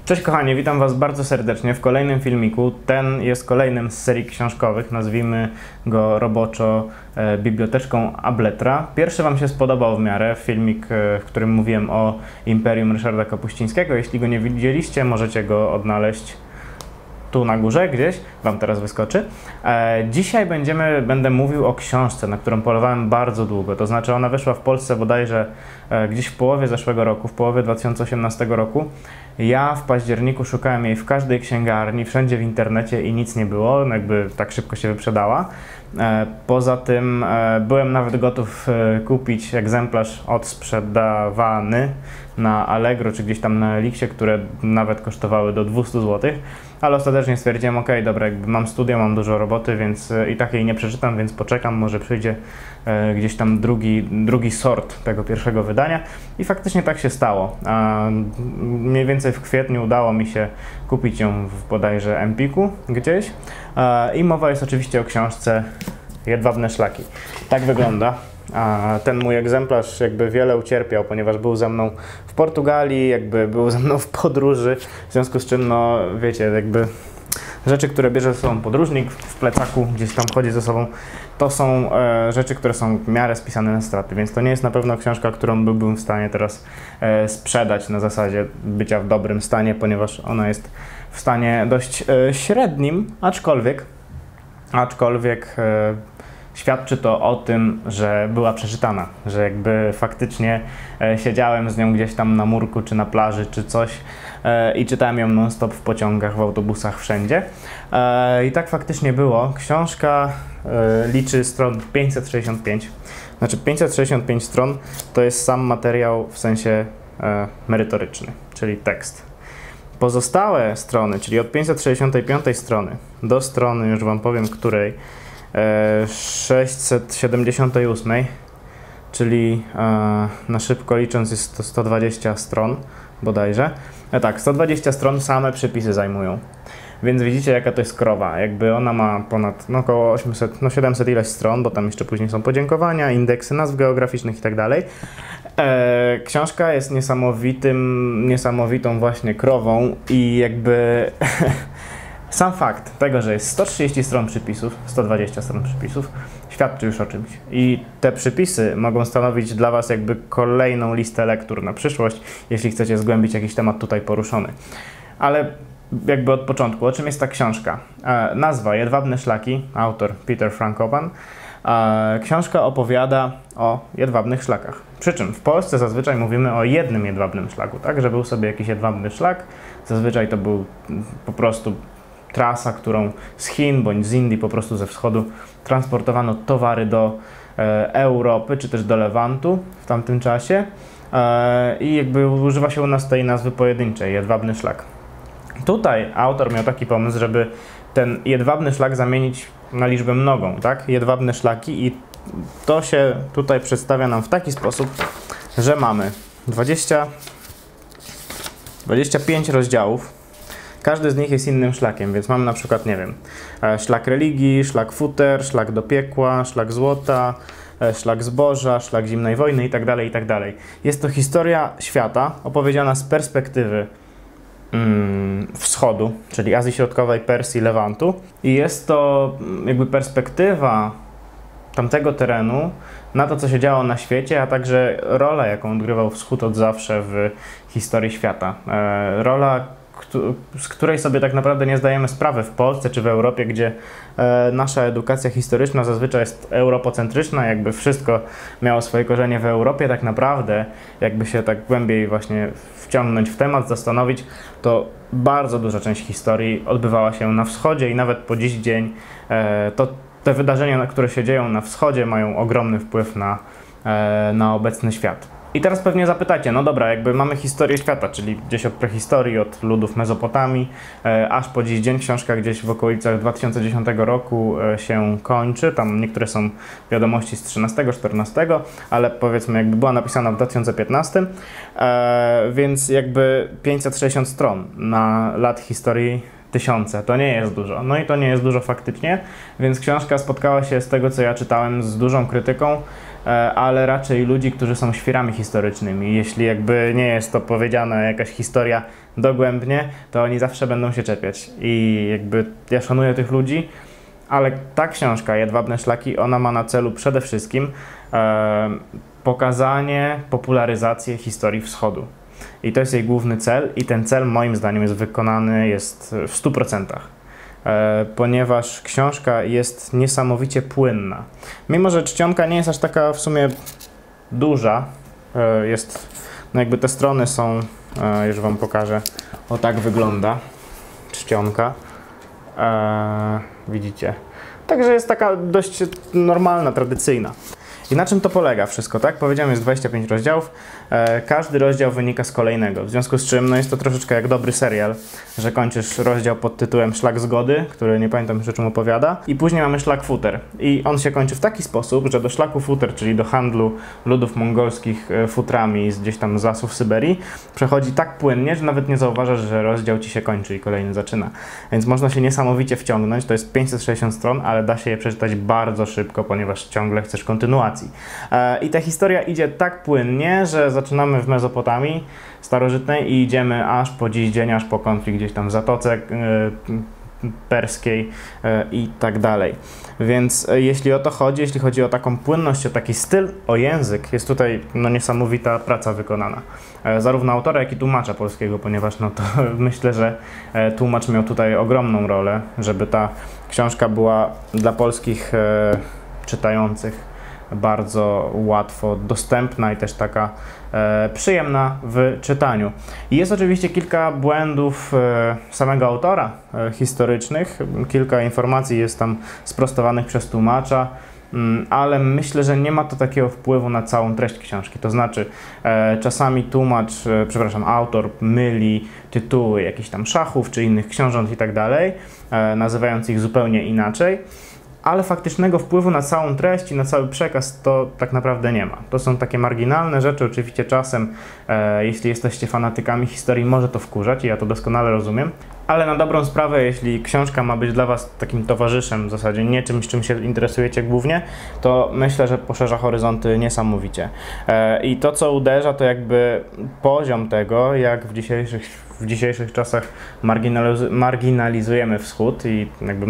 Cześć kochani, witam Was bardzo serdecznie w kolejnym filmiku. Ten jest kolejnym z serii książkowych, nazwijmy go roboczo Biblioteczką Abletra. Pierwszy Wam się spodobał w miarę, filmik, w którym mówiłem o Imperium Ryszarda Kapuścińskiego. Jeśli go nie widzieliście, możecie go odnaleźć tu na górze gdzieś, Wam teraz wyskoczy. Dzisiaj będę mówił o książce, na którą polowałem bardzo długo. To znaczy ona wyszła w Polsce bodajże gdzieś w połowie zeszłego roku, w połowie 2018 roku. Ja w październiku szukałem jej w każdej księgarni, wszędzie w internecie i nic nie było, jakby tak szybko się wyprzedała. Poza tym byłem nawet gotów kupić egzemplarz odsprzedawany na Allegro czy gdzieś tam na Elixie, które nawet kosztowały do 200 zł, ale ostatecznie stwierdziłem, ok, dobra, jakby mam studia, mam dużo roboty, więc i tak jej nie przeczytam, więc poczekam, może przyjdzie gdzieś tam drugi sort tego pierwszego wydania i faktycznie tak się stało. Mniej więcej w kwietniu udało mi się kupić ją w bodajże Empiku gdzieś i mowa jest oczywiście o książce Jedwabne szlaki. Tak wygląda. Ten mój egzemplarz jakby wiele ucierpiał, ponieważ był ze mną w Portugalii, jakby był ze mną w podróży, w związku z czym, no wiecie, jakby rzeczy, które bierze ze sobą podróżnik w plecaku, gdzieś tam chodzi ze sobą, to są rzeczy, które są w miarę spisane na straty, więc to nie jest na pewno książka, którą byłbym w stanie teraz sprzedać na zasadzie bycia w dobrym stanie, ponieważ ona jest w stanie dość średnim, aczkolwiek świadczy to o tym, że była przeczytana, że jakby faktycznie siedziałem z nią gdzieś tam na murku, czy na plaży, czy coś i czytałem ją non-stop w pociągach, w autobusach, wszędzie. I tak faktycznie było. Książka liczy stron 565, znaczy 565 stron to jest sam materiał w sensie merytoryczny, czyli tekst. Pozostałe strony, czyli od 565 strony do strony, już Wam powiem której, 678, czyli na szybko licząc jest to 120 stron bodajże. Tak, 120 stron same przepisy zajmują. Więc widzicie, jaka to jest krowa. Jakby ona ma ponad około 800, 700 ileś stron, bo tam jeszcze później są podziękowania, indeksy nazw geograficznych i tak dalej. Książka jest niesamowitą właśnie krową i jakby sam fakt tego, że jest 130 stron przypisów, 120 stron przypisów, świadczy już o czymś. I te przypisy mogą stanowić dla Was jakby kolejną listę lektur na przyszłość, jeśli chcecie zgłębić jakiś temat tutaj poruszony. Ale jakby od początku, o czym jest ta książka? Nazwa Jedwabne szlaki, autor Peter Frankopan. Książka opowiada o jedwabnych szlakach. Przy czym w Polsce zazwyczaj mówimy o jednym jedwabnym szlaku, tak? Że był sobie jakiś jedwabny szlak. Zazwyczaj to był po prostu trasa, którą z Chin bądź z Indii, po prostu ze wschodu, transportowano towary do Europy, czy też do Lewantu w tamtym czasie. I jakby używa się u nas tej nazwy pojedynczej, jedwabny szlak. Tutaj autor miał taki pomysł, żeby ten jedwabny szlak zamienić na liczbę mnogą, tak? Jedwabne szlaki, i to się tutaj przedstawia nam w taki sposób, że mamy 25 rozdziałów. Każdy z nich jest innym szlakiem, więc mamy na przykład, nie wiem, szlak religii, szlak futer, szlak do piekła, szlak złota, szlak zboża, szlak zimnej wojny itd., itd. Jest to historia świata opowiedziana z perspektywy wschodu, czyli Azji Środkowej, Persji, Lewantu, i jest to jakby perspektywa tamtego terenu na to, co się działo na świecie, a także rola, jaką odgrywał wschód od zawsze w historii świata. Rola, z której sobie tak naprawdę nie zdajemy sprawy w Polsce czy w Europie, gdzie nasza edukacja historyczna zazwyczaj jest europocentryczna, jakby wszystko miało swoje korzenie w Europie. Tak naprawdę, jakby się tak głębiej właśnie wciągnąć w temat, zastanowić, to bardzo duża część historii odbywała się na wschodzie i nawet po dziś dzień to te wydarzenia, które się dzieją na wschodzie, mają ogromny wpływ na obecny świat. I teraz pewnie zapytacie, no dobra, jakby mamy historię świata, czyli gdzieś od prehistorii, od ludów Mezopotamii, aż po dziś dzień. Książka gdzieś w okolicach 2010 roku się kończy, tam niektóre są wiadomości z 13-14, ale powiedzmy jakby była napisana w 2015, więc jakby 560 stron na lat historii 1000, to nie jest dużo. No i to nie jest dużo faktycznie, więc książka spotkała się z tego, co ja czytałem, z dużą krytyką, ale raczej ludzi, którzy są świrami historycznymi. Jeśli jakby nie jest to powiedziana jakaś historia dogłębnie, to oni zawsze będą się czepiać. I jakby ja szanuję tych ludzi, ale ta książka, Jedwabne szlaki, ona ma na celu przede wszystkim pokazanie, popularyzację historii Wschodu. I to jest jej główny cel i ten cel moim zdaniem jest wykonany w 100%. Ponieważ książka jest niesamowicie płynna. Mimo że czcionka nie jest aż taka w sumie duża, no jakby te strony są, już wam pokażę, o tak wygląda czcionka. Widzicie? Także jest taka dość normalna, tradycyjna. I na czym to polega wszystko, tak? Powiedziałem, jest 25 rozdziałów, każdy rozdział wynika z kolejnego, w związku z czym no jest to troszeczkę jak dobry serial, że kończysz rozdział pod tytułem Szlak Zgody, który nie pamiętam już o czym opowiada, i później mamy Szlak Futer. I on się kończy w taki sposób, że do Szlaku Futer, czyli do handlu ludów mongolskich futrami gdzieś tam z lasów Syberii, przechodzi tak płynnie, że nawet nie zauważasz, że rozdział ci się kończy i kolejny zaczyna. Więc można się niesamowicie wciągnąć, to jest 560 stron, ale da się je przeczytać bardzo szybko, ponieważ ciągle chcesz kontynuacji. I ta historia idzie tak płynnie, że zaczynamy w Mezopotamii starożytnej i idziemy aż po dziś dzień, aż po konflikt gdzieś tam w Zatoce Perskiej i tak dalej. Więc jeśli o to chodzi, jeśli chodzi o taką płynność, o taki styl, o język, jest tutaj no, niesamowita praca wykonana. Zarówno autora, jak i tłumacza polskiego, ponieważ no to myślę, że tłumacz miał tutaj ogromną rolę, żeby ta książka była dla polskich czytających bardzo łatwo dostępna i też taka przyjemna w czytaniu. I jest oczywiście kilka błędów samego autora historycznych, kilka informacji jest tam sprostowanych przez tłumacza, ale myślę, że nie ma to takiego wpływu na całą treść książki. To znaczy czasami tłumacz, autor myli tytuły jakichś tam szachów czy innych książąt i tak dalej, nazywając ich zupełnie inaczej. Ale faktycznego wpływu na całą treść i na cały przekaz to tak naprawdę nie ma. To są takie marginalne rzeczy, oczywiście czasem, jeśli jesteście fanatykami historii, może to wkurzać i ja to doskonale rozumiem, ale na dobrą sprawę, jeśli książka ma być dla was takim towarzyszem w zasadzie, nie czymś, czym się interesujecie głównie, to myślę, że poszerza horyzonty niesamowicie. I to, co uderza, to jakby poziom tego, jak w dzisiejszych czasach marginalizujemy Wschód i jakby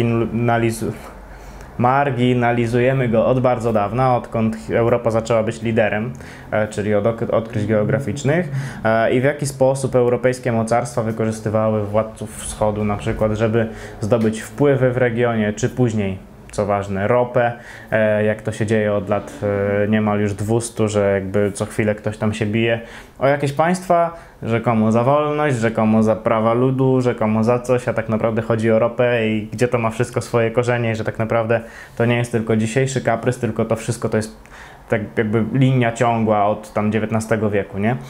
marginalizujemy go od bardzo dawna, odkąd Europa zaczęła być liderem, czyli od odkryć geograficznych, i w jaki sposób europejskie mocarstwa wykorzystywały władców wschodu na przykład, żeby zdobyć wpływy w regionie, czy później, co ważne, ropę, jak to się dzieje od lat niemal już 200, że jakby co chwilę ktoś tam się bije o jakieś państwa, rzekomo za wolność, rzekomo za prawa ludu, rzekomo za coś, a tak naprawdę chodzi o ropę i gdzie to ma wszystko swoje korzenie, że tak naprawdę to nie jest tylko dzisiejszy kaprys, tylko to wszystko to jest tak jakby linia ciągła od tam XIX wieku, nie?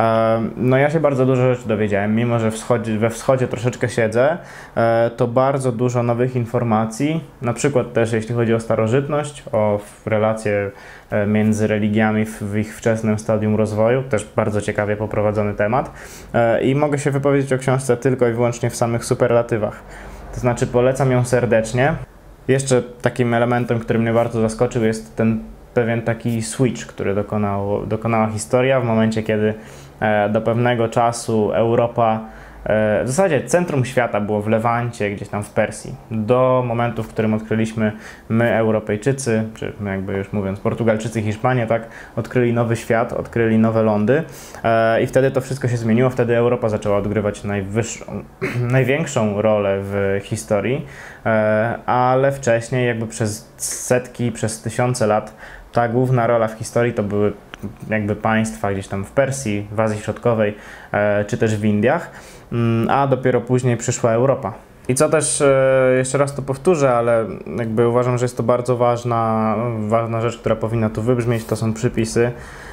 No ja się bardzo dużo rzeczy dowiedziałem, mimo że we wschodzie troszeczkę siedzę, to bardzo dużo nowych informacji, na przykład też jeśli chodzi o starożytność, o relacje między religiami w ich wczesnym stadium rozwoju, też bardzo ciekawie poprowadzony temat, i mogę się wypowiedzieć o książce tylko i wyłącznie w samych superlatywach. To znaczy polecam ją serdecznie. Jeszcze takim elementem, który mnie bardzo zaskoczył, jest ten pewien taki switch, który dokonała historia w momencie, kiedy do pewnego czasu Europa, w zasadzie centrum świata było w Lewancie, gdzieś tam w Persji, do momentu, w którym odkryliśmy my, Europejczycy, czy jakby już mówiąc Portugalczycy i Hiszpanie, tak, odkryli nowy świat, odkryli nowe lądy, i wtedy to wszystko się zmieniło, wtedy Europa zaczęła odgrywać największą rolę w historii, ale wcześniej jakby przez setki, przez tysiące lat ta główna rola w historii to były jakby państwa gdzieś tam w Persji, w Azji Środkowej, czy też w Indiach, a dopiero później przyszła Europa. I co też, jeszcze raz to powtórzę, ale jakby uważam, że jest to bardzo ważna rzecz, która powinna tu wybrzmieć, to są przypisy,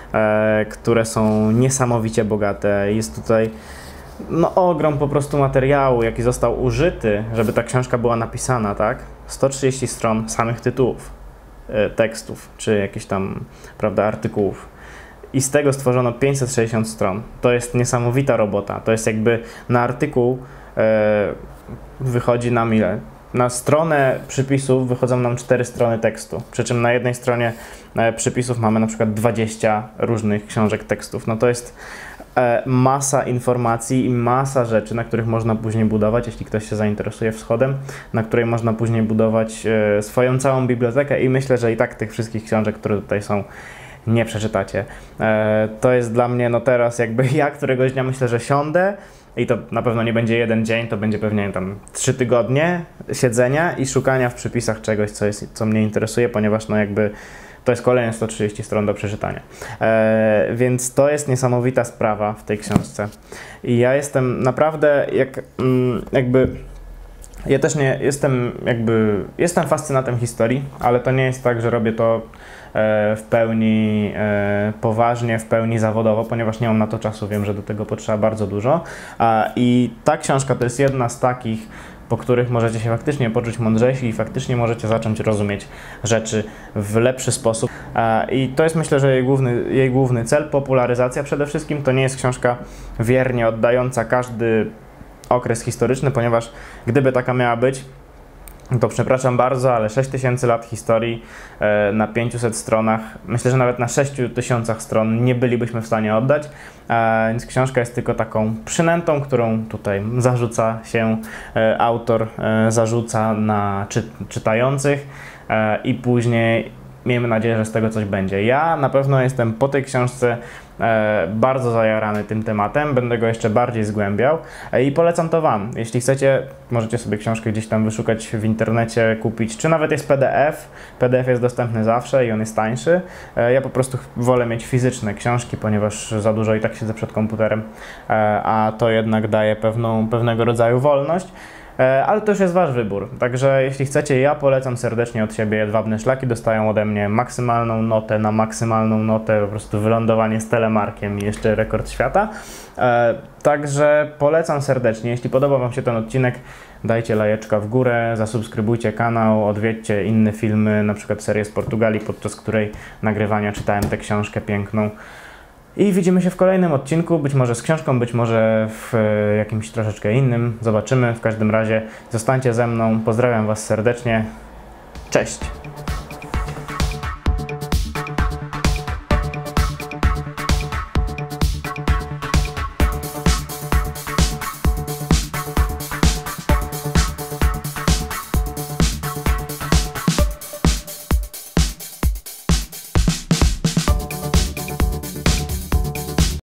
które są niesamowicie bogate. Jest tutaj no, ogrom po prostu materiału, jaki został użyty, żeby ta książka była napisana, tak? 130 stron samych tytułów tekstów, czy jakichś tam, prawda, artykułów. I z tego stworzono 560 stron. To jest niesamowita robota. To jest jakby na artykuł wychodzi nam ile? na stronę przypisów wychodzą nam 4 strony tekstu, przy czym na jednej stronie przypisów mamy na przykład 20 różnych książek tekstów. No to jest masa informacji i masa rzeczy, na których można później budować, jeśli ktoś się zainteresuje wschodem, na której można później budować swoją całą bibliotekę i myślę, że i tak tych wszystkich książek, które tutaj są, nie przeczytacie. To jest dla mnie, no teraz jakby ja któregoś dnia myślę, że siądę i to na pewno nie będzie jeden dzień, to będzie pewnie tam 3 tygodnie siedzenia i szukania w przypisach czegoś, co mnie interesuje, ponieważ no jakby to jest kolejne 130 stron do przeczytania. Więc to jest niesamowita sprawa w tej książce. I ja jestem naprawdę ja też nie jestem fascynatem historii, ale to nie jest tak, że robię to w pełni poważnie, w pełni zawodowo, ponieważ nie mam na to czasu, wiem, że do tego potrzeba bardzo dużo. I ta książka to jest jedna z takich, po których możecie się faktycznie poczuć mądrzejsi i faktycznie możecie zacząć rozumieć rzeczy w lepszy sposób. I to jest, myślę, że jej główny cel, popularyzacja przede wszystkim. To nie jest książka wiernie oddająca każdy okres historyczny, ponieważ gdyby taka miała być, to przepraszam bardzo, ale 6000 lat historii na 500 stronach, myślę, że nawet na 6000 stron nie bylibyśmy w stanie oddać, więc książka jest tylko taką przynętą, którą tutaj zarzuca się autor, zarzuca na czytających i później miejmy nadzieję, że z tego coś będzie. Ja na pewno jestem po tej książce bardzo zajarany tym tematem, będę go jeszcze bardziej zgłębiał i polecam to Wam. Jeśli chcecie, możecie sobie książkę gdzieś tam wyszukać w internecie, kupić, czy nawet jest PDF. PDF jest dostępny zawsze i on jest tańszy. Ja po prostu wolę mieć fizyczne książki, ponieważ za dużo i tak siedzę przed komputerem, a to jednak daje pewnego rodzaju wolność. Ale to już jest Wasz wybór, także jeśli chcecie, ja polecam serdecznie od siebie. Jedwabne szlaki dostają ode mnie maksymalną notę na maksymalną notę, po prostu wylądowanie z telemarkiem i jeszcze rekord świata. Także polecam serdecznie. Jeśli podoba Wam się ten odcinek, dajcie lajeczka w górę, zasubskrybujcie kanał, odwiedźcie inne filmy, na przykład serię z Portugalii, podczas której nagrywania czytałem tę książkę piękną. I widzimy się w kolejnym odcinku, być może z książką, być może w jakimś troszeczkę innym. Zobaczymy. W każdym razie zostańcie ze mną. Pozdrawiam Was serdecznie. Cześć!